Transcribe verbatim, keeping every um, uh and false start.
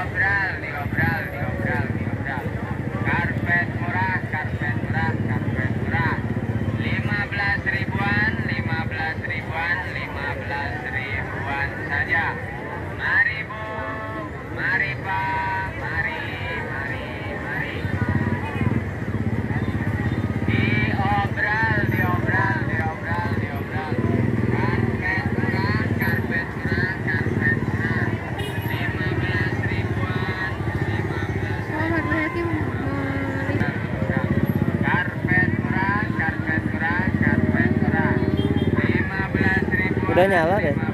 diobral, diobral, diobral, diobral. Karpet murah, karpet murah, karpet murah. lima belas ribuan, lima belas ribuan, lima belas ribuan saja. Mari Bu, mari Pak, mari, mari, mari. Diobral, diobral, diobral, diobral. Karpet murah, karpet murah, karpet murah. lima belas ribuan, lima belas ribuan. Karpet murah, karpet murah, karpet murah. lima belas ribuan. Udah nyala deh.